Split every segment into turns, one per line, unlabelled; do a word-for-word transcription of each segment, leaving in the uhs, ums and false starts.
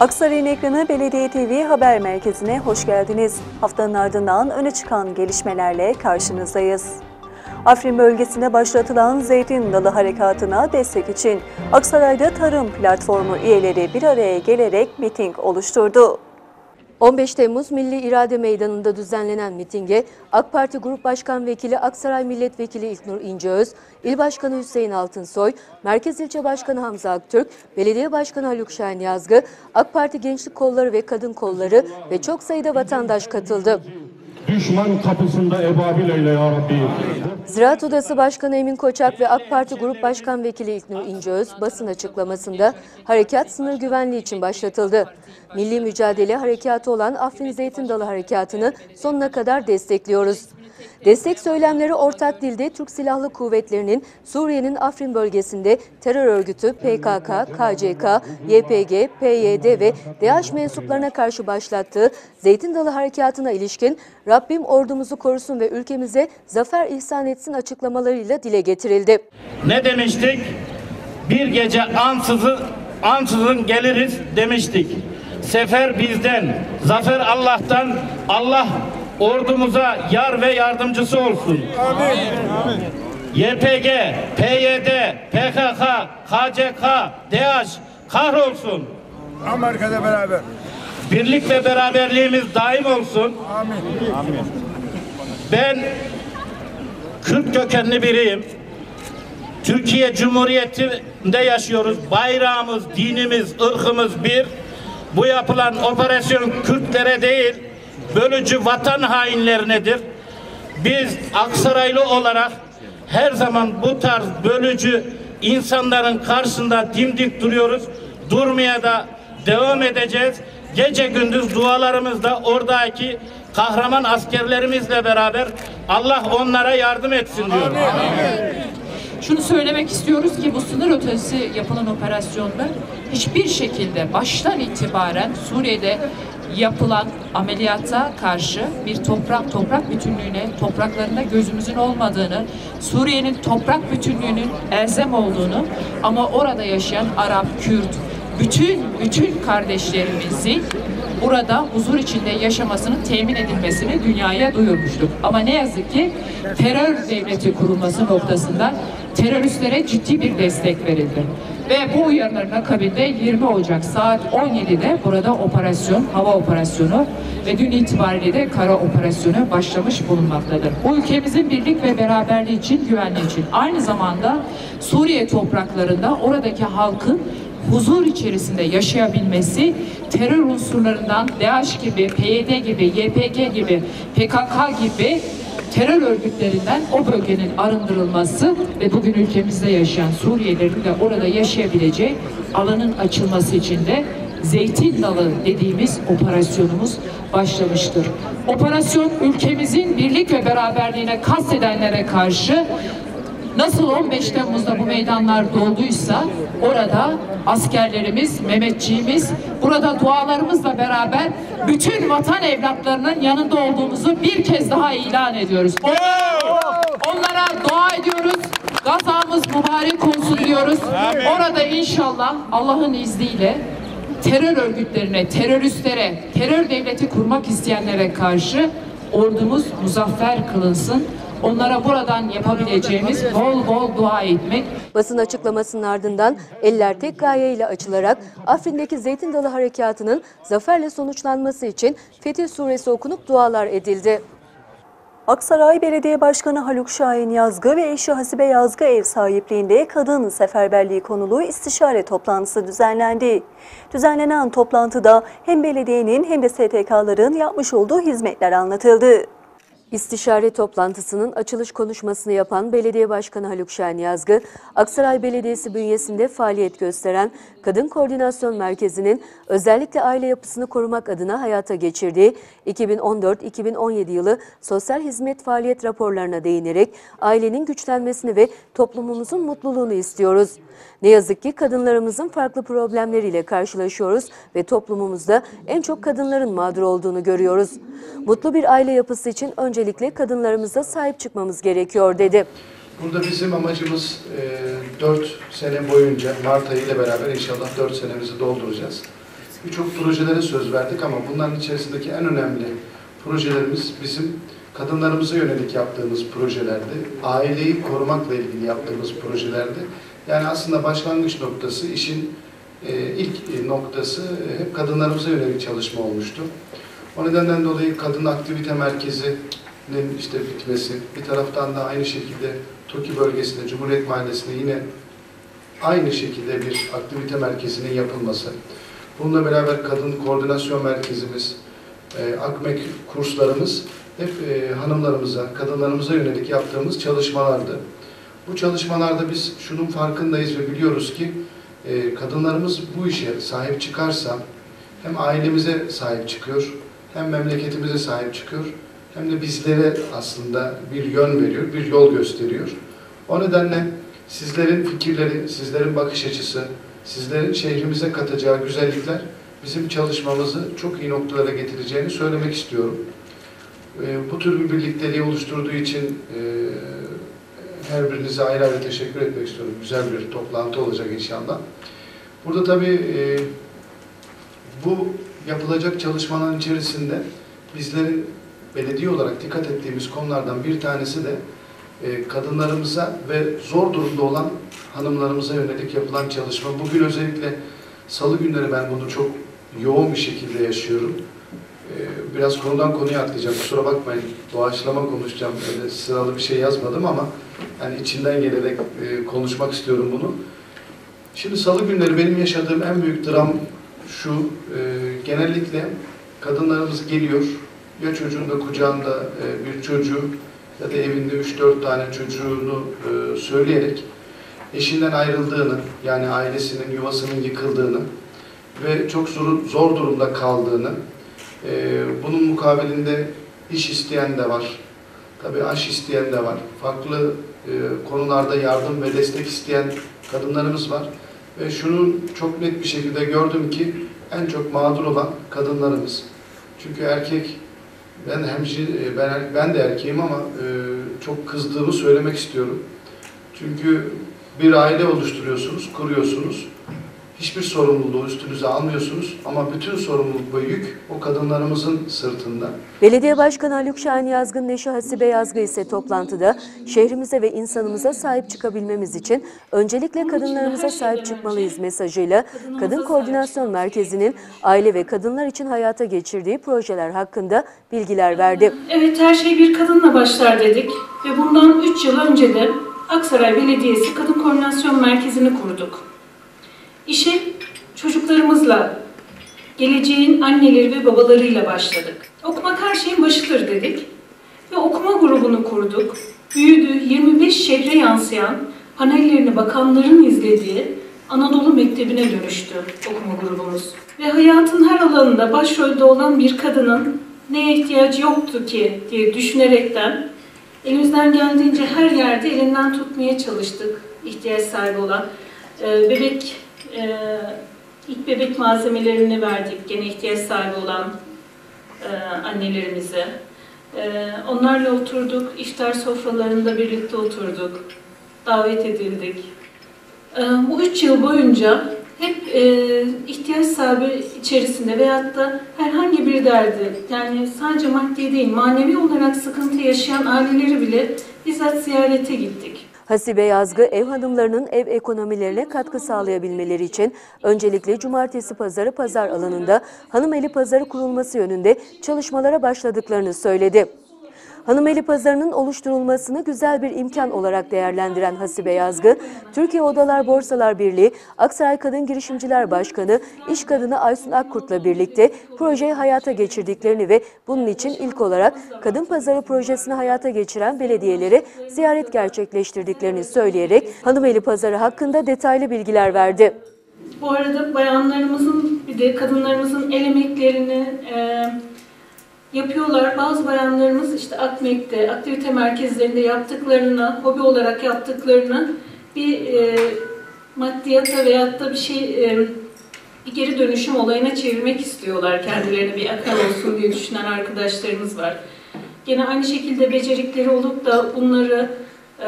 Aksaray'ın ekranı Belediye T V Haber Merkezi'ne hoş geldiniz. Haftanın ardından öne çıkan gelişmelerle karşınızdayız. Afrin bölgesinde başlatılan Zeytin Dalı Harekatı'na destek için Aksaray'da Tarım Platformu üyeleri bir araya gelerek miting oluşturdu. on beş Temmuz Milli İrade Meydanı'nda düzenlenen mitinge AK Parti Grup Başkan Vekili Aksaray Milletvekili İlknur İnceöz, İl Başkanı Hüseyin Altınsoy, Merkez İlçe Başkanı Hamza Aktürk, Belediye Başkanı Haluk Şahin Yazgı, AK Parti Gençlik Kolları ve Kadın Kolları ve çok sayıda vatandaş katıldı.
Düşman kapısında ebabil eyle ya Rabbi.
Ziraat Odası Başkanı Emin Koçak ve AK Parti Grup Başkan Vekili İlknur İnceöz basın açıklamasında harekat sınır güvenliği için başlatıldı. Milli mücadele harekatı olan Afrin Zeytin Dalı Harekatı'nı sonuna kadar destekliyoruz. Destek söylemleri ortak dilde Türk Silahlı Kuvvetleri'nin Suriye'nin Afrin bölgesinde terör örgütü P K K, K C K, Y P G, P Y D ve DAEŞ mensuplarına karşı başlattığı Zeytin Dalı Harekatı'na ilişkin Rabbim ordumuzu korusun ve ülkemize zafer ihsan etsin açıklamalarıyla dile getirildi.
Ne demiştik? Bir gece ansızın, ansızın geliriz demiştik. Sefer bizden, zafer Allah'tan. Allah ordumuza yar ve yardımcısı olsun. Amin. Y P G, P Y D, P K K, K C K, DAEŞ kahrolsun.
Amerika'da beraber.
Birlik ve beraberliğimiz daim olsun.
Amin. Amin.
Ben Kürt kökenli biriyim. Türkiye Cumhuriyeti'nde yaşıyoruz. Bayrağımız, dinimiz, ırkımız bir. Bu yapılan operasyon Kürtlere değil, bölücü vatan hainlerinedir. Biz Aksaraylı olarak her zaman bu tarz bölücü insanların karşısında dimdik duruyoruz. Durmaya da devam edeceğiz. Gece gündüz dualarımızda oradaki kahraman askerlerimizle beraber Allah onlara yardım etsin diyor.
Amin. Şunu söylemek istiyoruz ki bu sınır ötesi yapılan operasyonda hiçbir şekilde baştan itibaren Suriye'de yapılan ameliyata karşı bir toprak toprak bütünlüğüne, topraklarında gözümüzün olmadığını, Suriye'nin toprak bütünlüğünün elzem olduğunu ama orada yaşayan Arap, Kürt, bütün bütün kardeşlerimizin burada huzur içinde yaşamasının temin edilmesini dünyaya duyurmuştuk. Ama ne yazık ki terör devleti kurulması noktasında teröristlere ciddi bir destek verildi. Ve bu uyarıların akabinde yirmi Ocak saat on yedide burada operasyon, hava operasyonu ve dün itibariyle de kara operasyonu başlamış bulunmaktadır. Bu ülkemizin birlik ve beraberliği için, güvenliği için. Aynı zamanda Suriye topraklarında oradaki halkın huzur içerisinde yaşayabilmesi, terör unsurlarından DAEŞ gibi, P Y D gibi, Y P G gibi, P K K gibi terör örgütlerinden o bölgenin arındırılması ve bugün ülkemizde yaşayan Suriyelilerin de orada yaşayabileceği alanın açılması için de Zeytin Dalı dediğimiz operasyonumuz başlamıştır. Operasyon ülkemizin birlik ve beraberliğine kastedenlere karşı nasıl on beş Temmuz'da bu meydanlar dolduysa orada askerlerimiz, Mehmetçiğimiz, burada dualarımızla beraber bütün vatan evlatlarının yanında olduğumuzu bir kez daha ilan ediyoruz. Onlara dua ediyoruz. Gazamız mübarek olsun diyoruz. Orada inşallah Allah'ın izniyle terör örgütlerine, teröristlere, terör devleti kurmak isteyenlere karşı ordumuz muzaffer kılınsın. Onlara buradan yapabileceğimiz bol bol dua etmek.
Basın açıklamasının ardından eller tek gaye ile açılarak Afrin'deki Zeytin Dalı Harekatı'nın zaferle sonuçlanması için Fetih Suresi okunup dualar edildi. Aksaray Belediye Başkanı Haluk Şahin Yazgı ve eşi Hasibe Yazgı ev sahipliğinde kadın seferberliği konulu istişare toplantısı düzenlendi. Düzenlenen toplantıda hem belediyenin hem de S T K'ların yapmış olduğu hizmetler anlatıldı. İstişare toplantısının açılış konuşmasını yapan Belediye Başkanı Haluk Şahin Yazgı, Aksaray Belediyesi bünyesinde faaliyet gösteren Kadın Koordinasyon Merkezi'nin özellikle aile yapısını korumak adına hayata geçirdiği iki bin on dört iki bin on yedi yılı sosyal hizmet faaliyet raporlarına değinerek ailenin güçlenmesini ve toplumumuzun mutluluğunu istiyoruz. Ne yazık ki kadınlarımızın farklı problemleriyle karşılaşıyoruz ve toplumumuzda en çok kadınların mağdur olduğunu görüyoruz. Mutlu bir aile yapısı için öncelikle kadınlarımıza sahip çıkmamız gerekiyor dedi.
Burada bizim amacımız dört sene boyunca Mart ayı ile beraber inşallah dört senemizi dolduracağız. birçok projelere söz verdik ama bunların içerisindeki en önemli projelerimiz bizim kadınlarımıza yönelik yaptığımız projelerdi. Aileyi korumakla ilgili yaptığımız projelerdi. Yani aslında başlangıç noktası, işin e, ilk noktası e, hep kadınlarımıza yönelik çalışma olmuştu. O nedenden dolayı Kadın Aktivite Merkezi'nin işte bitmesi, bir taraftan da aynı şekilde TOKİ bölgesinde, Cumhuriyet Mahallesi'nde yine aynı şekilde bir aktivite merkezinin yapılması. Bununla beraber Kadın Koordinasyon Merkezimiz, e, AKMEK kurslarımız hep e, hanımlarımıza, kadınlarımıza yönelik yaptığımız çalışmalardı. Bu çalışmalarda biz şunun farkındayız ve biliyoruz ki e, kadınlarımız bu işe sahip çıkarsa hem ailemize sahip çıkıyor, hem memleketimize sahip çıkıyor, hem de bizlere aslında bir yön veriyor, bir yol gösteriyor. O nedenle sizlerin fikirleri, sizlerin bakış açısı, sizlerin şehrimize katacağı güzellikler bizim çalışmamızı çok iyi noktalara getireceğini söylemek istiyorum. E, bu tür bir birlikteliği oluşturduğu için e, her birinize ayrı ayrı teşekkür etmek istiyorum. Güzel bir toplantı olacak inşallah. Burada tabii e, bu yapılacak çalışmaların içerisinde bizlerin belediye olarak dikkat ettiğimiz konulardan bir tanesi de e, kadınlarımıza ve zor durumda olan hanımlarımıza yönelik yapılan çalışma. Bugün özellikle salı günleri ben bunu çok yoğun bir şekilde yaşıyorum. E, biraz konudan konuya atlayacağım. Kusura bakmayın. Doğaçlama konuşacağım. Öyle sıralı bir şey yazmadım ama yani içinden gelerek e, konuşmak istiyorum bunu. Şimdi salı günleri benim yaşadığım en büyük dram şu, e, genellikle kadınlarımız geliyor, ya çocuğun da kucağında e, bir çocuğu ya da evinde üç dört tane çocuğunu e, söyleyerek eşinden ayrıldığını, yani ailesinin, yuvasının yıkıldığını ve çok zor, zor durumda kaldığını, e, bunun mukabilinde iş isteyen de var, tabii aş isteyen de var, farklı e, konularda yardım ve destek isteyen kadınlarımız var. Ve şunu çok net bir şekilde gördüm ki en çok mağdur olan kadınlarımız. Çünkü erkek, ben hemşire, ben, ben de erkeğim ama e, çok kızdığımı söylemek istiyorum. Çünkü bir aile oluşturuyorsunuz, kuruyorsunuz. Hiçbir sorumluluğu üstünüze almıyorsunuz ama bütün sorumluluk ve yük o kadınlarımızın sırtında.
Belediye Başkanı Haluk Şahin Yazgın'ın eşi Hasibe Yazgı ise toplantıda şehrimize ve insanımıza sahip çıkabilmemiz için öncelikle kadınlarımıza sahip çıkmalıyız mesajıyla Kadın Koordinasyon Merkezi'nin aile ve kadınlar için hayata geçirdiği projeler hakkında bilgiler verdi.
Evet, her şey bir kadınla başlar dedik ve bundan üç yıl önce de Aksaray Belediyesi Kadın Koordinasyon Merkezi'ni kurduk. İşe çocuklarımızla, geleceğin anneleri ve babalarıyla başladık. Okumak her şeyin başıdır dedik ve okuma grubunu kurduk. Büyüdü, yirmi beş şehre yansıyan, panellerini bakanların izlediği Anadolu Mektebi'ne dönüştü okuma grubumuz. Ve hayatın her alanında başrolde olan bir kadının neye ihtiyacı yoktu ki diye düşünerekten elimizden geldiğince her yerde elinden tutmaya çalıştık ihtiyaç sahibi olan. Ee, bebek, e, ilk bebek malzemelerini verdik gene ihtiyaç sahibi olan e, annelerimize. E, onlarla oturduk, iftar sofralarında birlikte oturduk, davet edildik. E, bu üç yıl boyunca hep e, ihtiyaç sahibi içerisinde veyahut da herhangi bir derdi, yani sadece maddi değil, manevi olarak sıkıntı yaşayan aileleri bile bizzat ziyarete gittik.
Hasibe Yazgı, ev hanımlarının ev ekonomilerine katkı sağlayabilmeleri için öncelikle cumartesi pazarı pazar alanında hanımeli pazarı kurulması yönünde çalışmalara başladıklarını söyledi. Hanımeli pazarının oluşturulmasını güzel bir imkan olarak değerlendiren Hasibe Yazgı, Türkiye Odalar Borsalar Birliği, Aksaray Kadın Girişimciler Başkanı, İş Kadını Aysun Akkurt'la birlikte projeyi hayata geçirdiklerini ve bunun için ilk olarak Kadın Pazarı projesini hayata geçiren belediyelere ziyaret gerçekleştirdiklerini söyleyerek Hanımeli Pazarı hakkında detaylı bilgiler verdi.
Bu arada bayanlarımızın bir de kadınlarımızın el emeklerini e, yapıyorlar. Bazı bayanlarımız işte AKMEK'te, aktivite merkezlerinde yaptıklarını, hobi olarak yaptıklarını bir e, maddiyata veyahut da bir şey, e, bir geri dönüşüm olayına çevirmek istiyorlar. Kendilerine bir akıl olsun diye düşünen arkadaşlarımız var. Gene aynı şekilde becerikleri olup da bunları e,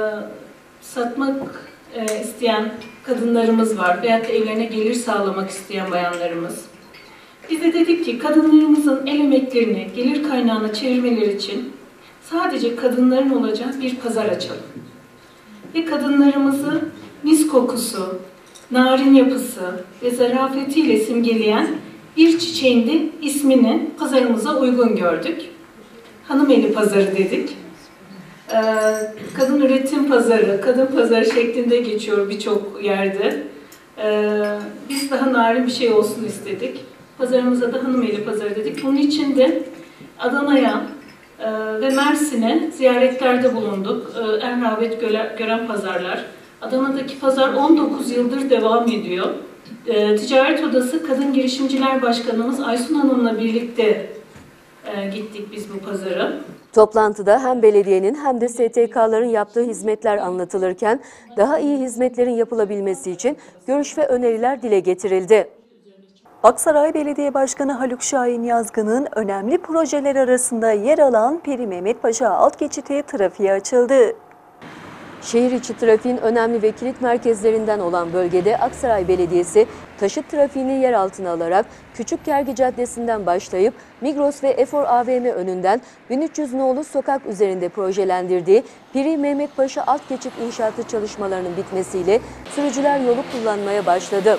satmak e, isteyen kadınlarımız var. Veyahut da evlerine gelir sağlamak isteyen bayanlarımız. Biz de dedik ki kadınlarımızın el emeklerini gelir kaynağına çevirmeleri için sadece kadınların olacağı bir pazar açalım. Ve kadınlarımızı mis kokusu, narin yapısı ve zarafetiyle simgeleyen bir çiçeğin de ismini pazarımıza uygun gördük. Hanımeli Pazarı dedik. Ee, kadın üretim pazarı, kadın pazarı şeklinde geçiyor birçok yerde. Ee, biz daha narin bir şey olsun istedik. Pazarımıza da Hanımeli Pazarı dedik. Bunun için de Adana'ya e, ve Mersin'e ziyaretlerde bulunduk. E, en rağbet gören pazarlar. Adana'daki pazar on dokuz yıldır devam ediyor. E, Ticaret Odası Kadın Girişimciler Başkanımız Aysun Hanım'la birlikte e, gittik biz bu pazara.
Toplantıda hem belediyenin hem de S T K'ların yaptığı hizmetler anlatılırken daha iyi hizmetlerin yapılabilmesi için görüş ve öneriler dile getirildi.
Aksaray Belediye Başkanı Haluk Şahin Yazgı'nın önemli projeler arasında yer alan Piri Mehmet Paşa alt geçiti trafiğe açıldı.
Şehir içi trafiğin önemli ve kilit merkezlerinden olan bölgede Aksaray Belediyesi taşıt trafiğini yer altına alarak Küçükkergi Caddesi'nden başlayıp Migros ve Efor A V M önünden bin üç yüz nolu sokak üzerinde projelendirdiği Piri Mehmet Paşa alt geçit inşaatı çalışmalarının bitmesiyle sürücüler yolu kullanmaya başladı.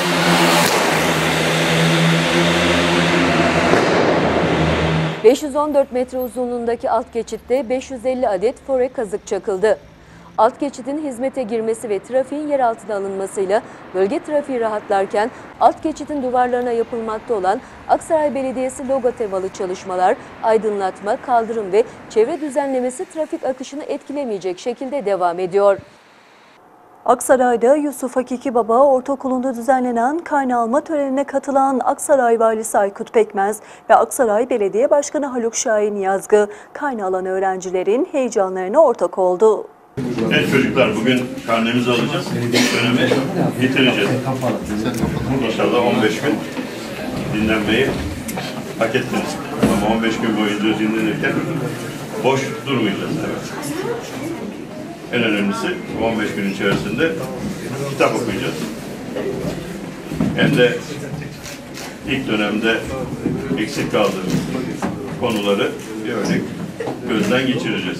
beş yüz on dört metre uzunluğundaki alt geçitte beş yüz elli adet fore kazık çakıldı. Alt geçidin hizmete girmesi ve trafiğin yer altına alınmasıyla bölge trafiği rahatlarken alt geçidin duvarlarına yapılmakta olan Aksaray Belediyesi logo temalı çalışmalar, aydınlatma, kaldırım ve çevre düzenlemesi trafik akışını etkilemeyecek şekilde devam ediyor.
Aksaray'da Yusuf Hakiki Baba Ortaokulu'nda düzenlenen kayna alma törenine katılan Aksaray Valisi Aykut Pekmez ve Aksaray Belediye Başkanı Haluk Şahin Yazgı kayna alan öğrencilerin heyecanlarına ortak oldu.
Evet çocuklar, bugün karnemizi alacağız. Dönemi bitireceğiz. İnşallah on beş gün dinlenmeyi hak ettiniz. Ama on beş gün boyunca dinlenirken boş durmayacağız. Evet. En önemlisi bu on beş gün içerisinde kitap okuyacağız. Hem de ilk dönemde eksik kaldığımız konuları bir örnek gözden geçireceğiz.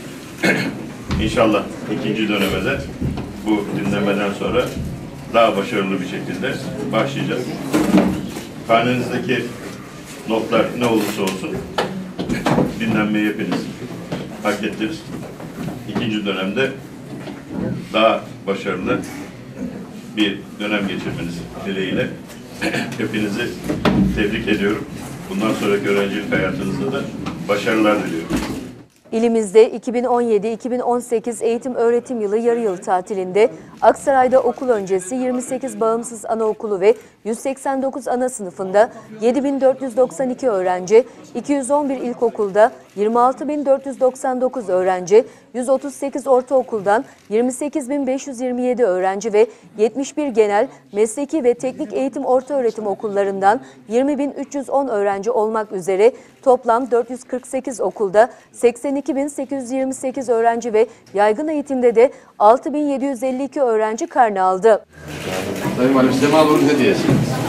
İnşallah ikinci döneme de bu dinlemeden sonra daha başarılı bir şekilde başlayacağız. Karnenizdeki notlar ne olursa olsun dinlenmeyi hepiniz hak ettiniz. İkinci dönemde daha başarılı bir dönem geçirmeniz dileğiyle hepinizi tebrik ediyorum. Bundan sonraki öğrencilik hayatınızda da başarılar diliyorum.
İlimizde iki bin on yedi iki bin on sekiz eğitim öğretim yılı yarı yıl tatilinde Aksaray'da okul öncesi yirmi sekiz bağımsız anaokulu ve yüz seksen dokuz ana sınıfında yedi bin dört yüz doksan iki öğrenci, iki yüz on bir ilkokulda yirmi altı bin dört yüz doksan dokuz öğrenci, yüz otuz sekiz ortaokuldan yirmi sekiz bin beş yüz yirmi yedi öğrenci ve yetmiş bir genel, mesleki ve teknik eğitim ortaöğretim okullarından yirmi bin üç yüz on öğrenci olmak üzere toplam dört yüz kırk sekiz okulda seksen iki bin sekiz yüz yirmi sekiz öğrenci ve yaygın eğitimde de altı bin yedi yüz elli iki öğrenci karne aldı.
Sayın Valim, size malum hediyesi.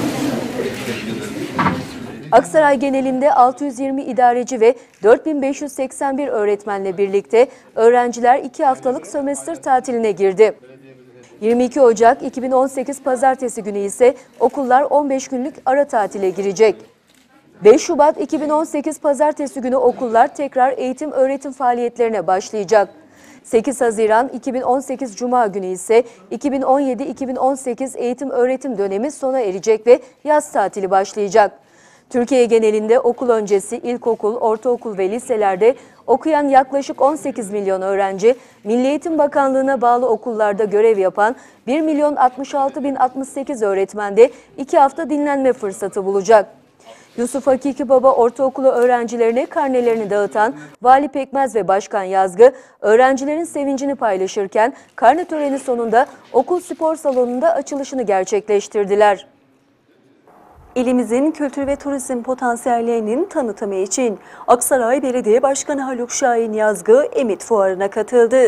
Aksaray genelinde altı yüz yirmi idareci ve dört bin beş yüz seksen bir öğretmenle birlikte öğrenciler iki haftalık sömestr tatiline girdi. yirmi iki Ocak iki bin on sekiz Pazartesi günü ise okullar on beş günlük ara tatile girecek. beş Şubat iki bin on sekiz Pazartesi günü okullar tekrar eğitim öğretim faaliyetlerine başlayacak. sekiz Haziran iki bin on sekiz Cuma günü ise iki bin on yedi iki bin on sekiz eğitim öğretim dönemi sona erecek ve yaz tatili başlayacak. Türkiye genelinde okul öncesi ilkokul, ortaokul ve liselerde okuyan yaklaşık on sekiz milyon öğrenci, Milli Eğitim Bakanlığı'na bağlı okullarda görev yapan bir milyon altmış altı bin altmış sekiz öğretmen de iki hafta dinlenme fırsatı bulacak. Yusuf Hakiki Baba Ortaokulu öğrencilerine karnelerini dağıtan Vali Pekmez ve Başkan Yazgı, öğrencilerin sevincini paylaşırken karne töreni sonunda okul spor salonunda açılışını gerçekleştirdiler.
İlimizin kültür ve turizm potansiyellerinin tanıtımı için Aksaray Belediye Başkanı Haluk Şahin Yazgı Emit Fuarı'na katıldı.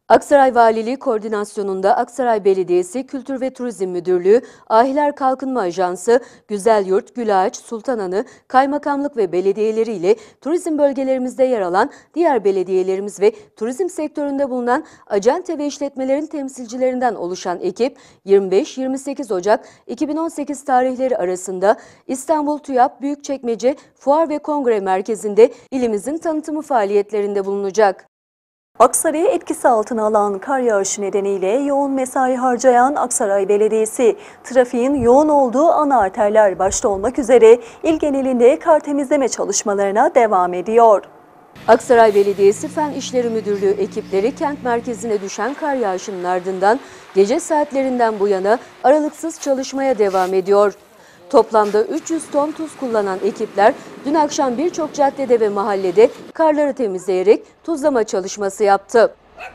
Aksaray Valiliği koordinasyonunda Aksaray Belediyesi Kültür ve Turizm Müdürlüğü, Ahiler Kalkınma Ajansı, Güzelyurt, Gülağaç, Sultananı, Kaymakamlık ve belediyeleriyle turizm bölgelerimizde yer alan diğer belediyelerimiz ve turizm sektöründe bulunan acente ve işletmelerin temsilcilerinden oluşan ekip yirmi beş yirmi sekiz Ocak iki bin on sekiz tarihleri arasında İstanbul TÜYAP Büyükçekmece Fuar ve Kongre Merkezi'nde ilimizin tanıtımı faaliyetlerinde bulunacak.
Aksaray'ı etkisi altına alan kar yağışı nedeniyle yoğun mesai harcayan Aksaray Belediyesi, trafiğin yoğun olduğu ana arterler başta olmak üzere il genelinde kar temizleme çalışmalarına devam ediyor.
Aksaray Belediyesi Fen İşleri Müdürlüğü ekipleri kent merkezine düşen kar yağışının ardından gece saatlerinden bu yana aralıksız çalışmaya devam ediyor. Toplamda üç yüz ton tuz kullanan ekipler dün akşam birçok caddede ve mahallede karları temizleyerek tuzlama çalışması yaptı.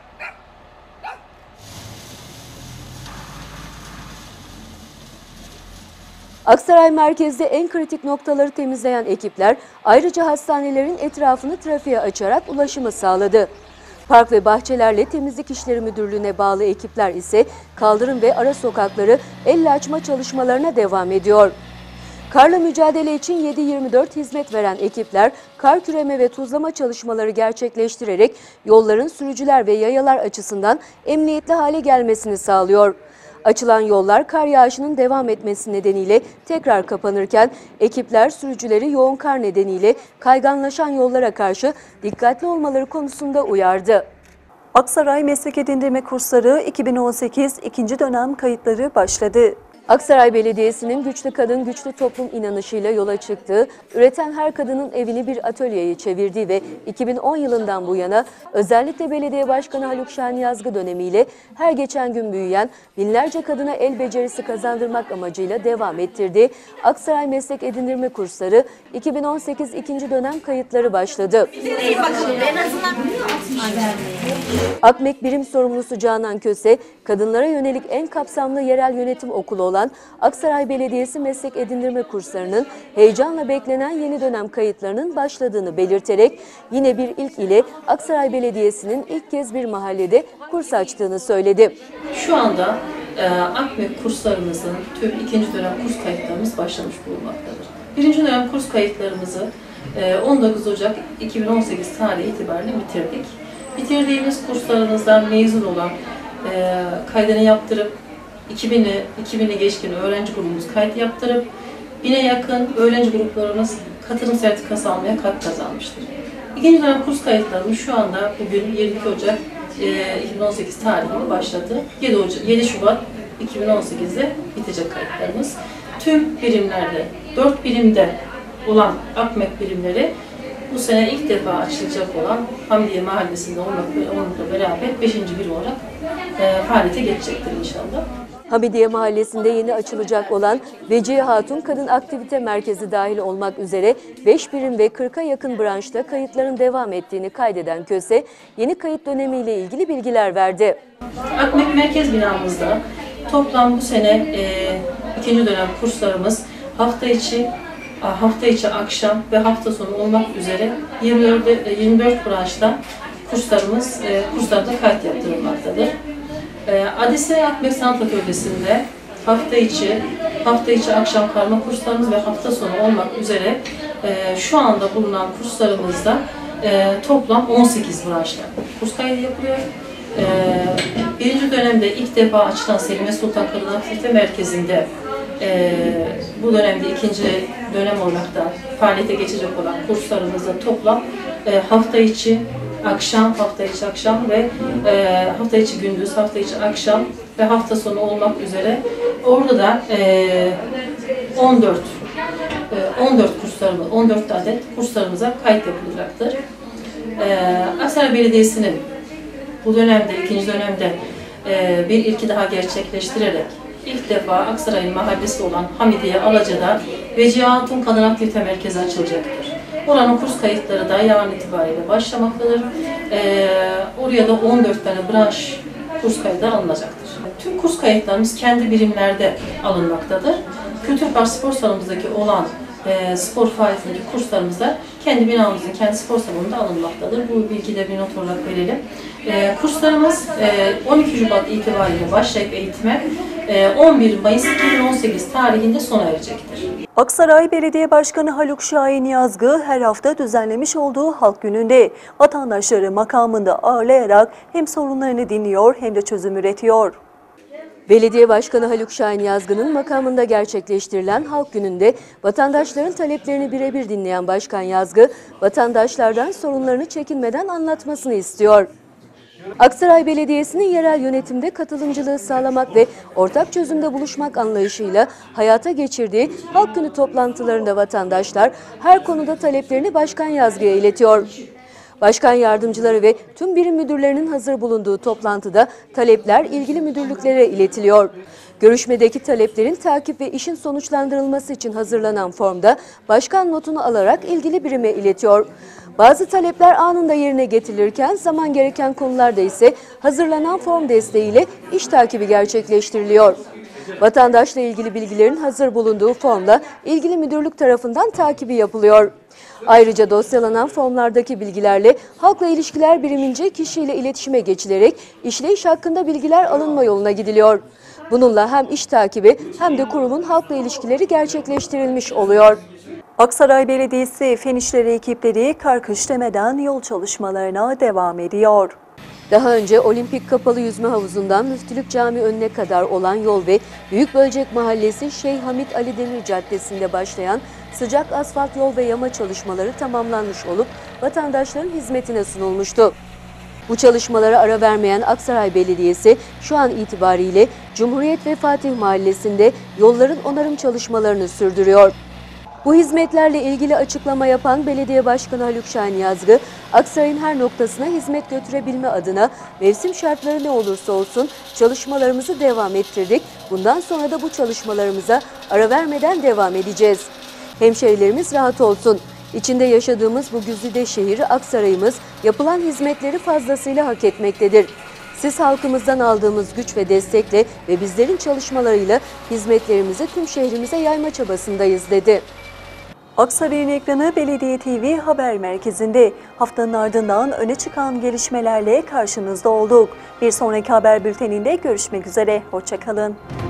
Aksaray merkezde en kritik noktaları temizleyen ekipler ayrıca hastanelerin etrafını trafiğe açarak ulaşımı sağladı. Park ve Bahçelerle Temizlik İşleri Müdürlüğü'ne bağlı ekipler ise kaldırım ve ara sokakları elle açma çalışmalarına devam ediyor. Karla mücadele için yedi yirmi dört hizmet veren ekipler kar küreme ve tuzlama çalışmaları gerçekleştirerek yolların sürücüler ve yayalar açısından emniyetli hale gelmesini sağlıyor. Açılan yollar kar yağışının devam etmesi nedeniyle tekrar kapanırken ekipler sürücüleri yoğun kar nedeniyle kayganlaşan yollara karşı dikkatli olmaları konusunda uyardı.
Aksaray Meslek Edindirme Kursları iki bin on sekiz ikinci dönem kayıtları başladı.
Aksaray Belediyesi'nin Güçlü Kadın Güçlü Toplum inanışıyla yola çıktığı, üreten her kadının evini bir atölyeye çevirdiği ve iki bin on yılından bu yana özellikle Belediye Başkanı Haluk Şahin Yazgı dönemiyle her geçen gün büyüyen, binlerce kadına el becerisi kazandırmak amacıyla devam ettirdiği Aksaray Meslek Edindirme Kursları iki bin on sekiz ikinci dönem kayıtları başladı. Akmek Birim Sorumlusu Canan Köse, kadınlara yönelik en kapsamlı yerel yönetim okulu olan Aksaray Belediyesi Meslek Edindirme Kurslarının heyecanla beklenen yeni dönem kayıtlarının başladığını belirterek yine bir ilk ile Aksaray Belediyesi'nin ilk kez bir mahallede kurs açtığını söyledi.
Şu anda e, Akmek kurslarımızın tüm ikinci dönem kurs kayıtlarımız başlamış bulunmaktadır. Birinci dönem kurs kayıtlarımızı e, on dokuz Ocak iki bin on sekiz tarihi itibariyle bitirdik. Bitirdiğimiz kurslarımızdan mezun olan, e, kaydını yaptırıp iki bini, iki bini geçkin öğrenci grubumuz kayıt yaptırıp bine yakın öğrenci gruplarımız katılım sertifikası almaya hak kazanmıştır. İkinci dönem kurs kayıtlarımız şu anda bugün yirmi iki Ocak iki bin on sekiz tarihinde başladı. yedi Şubat iki bin on sekiz'de bitecek kayıtlarımız. Tüm birimlerde, dört birimde olan Akmek birimleri bu sene ilk defa açılacak olan Hamidiye Mahallesi'nde olmakla beraber beşinci birim olarak e, faaliyete geçecektir inşallah.
Hamidiye Mahallesi'nde yeni açılacak olan Vecihe Hatun Kadın Aktivite Merkezi dahil olmak üzere beş birim ve kırk'a yakın branşta kayıtların devam ettiğini kaydeden Köse, yeni kayıt dönemiyle ilgili bilgiler verdi.
Akmek Merkez binamızda toplam bu sene e, ikinci dönem kurslarımız hafta içi, hafta içi akşam ve hafta sonu olmak üzere yirmi dört branşta kurslarımız e, kurslarda kayıt yaptırılmaktadır. Adise Akmek Sanat Atölyesi'nde hafta içi, hafta içi akşam karma kurslarımız ve hafta sonu olmak üzere e, şu anda bulunan kurslarımızda e, toplam on sekiz branşta kurs kaydı yapılıyor. E, birinci dönemde ilk defa açılan Selime Sultan Kadın Aktivite Merkezi'nde e, bu dönemde ikinci dönem olarak da faaliyete geçecek olan kurslarımızda toplam e, hafta içi akşam, hafta içi akşam ve e, hafta içi gündüz, hafta içi akşam ve hafta sonu olmak üzere orada da e, on dört e, on dört kurslarımız, on dört adet kurslarımıza kayıt yapılacaktır. E, Aksaray Belediyesi'nin bu dönemde, ikinci dönemde e, bir ilki daha gerçekleştirerek ilk defa Aksaray'ın mahallesi olan Hamidiye Alaca'da Vecihe Hatun Kadın Aktivite Merkezi açılacaktır. Oranın kurs kayıtları da yarın itibariyle başlamaktadır. Ee, oraya da on dört tane branş kurs kaydı alınacaktır. Tüm kurs kayıtlarımız kendi birimlerde alınmaktadır. Kültür Park Spor Salonumuzdaki olan e, spor faaliyetindeki kurslarımız da kendi binamızın, kendi spor salonunda alınmaktadır. Bu bilgileri bir not olarak verelim. E, kurslarımız e, on iki Şubat itibariyle başlayıp eğitime e, on bir Mayıs iki bin on sekiz tarihinde sona erecektir.
Aksaray Belediye Başkanı Haluk Şahin Yazgı her hafta düzenlemiş olduğu Halk Günü'nde vatandaşları makamında ağırlayarak hem sorunlarını dinliyor hem de çözüm üretiyor.
Belediye Başkanı Haluk Şahin Yazgı'nın makamında gerçekleştirilen Halk Günü'nde vatandaşların taleplerini birebir dinleyen Başkan Yazgı, vatandaşlardan sorunlarını çekinmeden anlatmasını istiyor. Aksaray Belediyesi'nin yerel yönetimde katılımcılığı sağlamak ve ortak çözümde buluşmak anlayışıyla hayata geçirdiği Halk Günü toplantılarında vatandaşlar her konuda taleplerini Başkan Yazgı'ya iletiyor. Başkan yardımcıları ve tüm birim müdürlerinin hazır bulunduğu toplantıda talepler ilgili müdürlüklere iletiliyor. Görüşmedeki taleplerin takip ve işin sonuçlandırılması için hazırlanan formda başkan notunu alarak ilgili birime iletiyor. Bazı talepler anında yerine getirilirken zaman gereken konularda ise hazırlanan form desteğiyle iş takibi gerçekleştiriliyor. Vatandaşla ilgili bilgilerin hazır bulunduğu formla ilgili müdürlük tarafından takibi yapılıyor. Ayrıca dosyalanan formlardaki bilgilerle Halkla İlişkiler Birimince kişiyle iletişime geçilerek işleyiş hakkında bilgiler alınma yoluna gidiliyor. Bununla hem iş takibi hem de kurumun halkla ilişkileri gerçekleştirilmiş oluyor.
Aksaray Belediyesi Fen İşleri ekipleri kar kış demeden yol çalışmalarına devam ediyor.
Daha önce Olimpik Kapalı Yüzme Havuzu'ndan Müftülük Camii önüne kadar olan yol ve Büyükbölcek Mahallesi Şeyh Hamit Ali Demir Caddesi'nde başlayan sıcak asfalt yol ve yama çalışmaları tamamlanmış olup vatandaşların hizmetine sunulmuştu. Bu çalışmalara ara vermeyen Aksaray Belediyesi şu an itibariyle Cumhuriyet ve Fatih Mahallesi'nde yolların onarım çalışmalarını sürdürüyor. Bu hizmetlerle ilgili açıklama yapan Belediye Başkanı Haluk Şahin Yazgı, Aksaray'ın her noktasına hizmet götürebilme adına mevsim şartları ne olursa olsun çalışmalarımızı devam ettirdik. Bundan sonra da bu çalışmalarımıza ara vermeden devam edeceğiz. Hemşehrilerimiz rahat olsun. İçinde yaşadığımız bu güzide şehir Aksaray'ımız yapılan hizmetleri fazlasıyla hak etmektedir. Siz halkımızdan aldığımız güç ve destekle ve bizlerin çalışmalarıyla hizmetlerimizi tüm şehrimize yayma çabasındayız dedi.
Aksaray'ın ekranı Belediye T V Haber Merkezi'nde haftanın ardından öne çıkan gelişmelerle karşınızda olduk. Bir sonraki haber bülteninde görüşmek üzere. Hoşça kalın.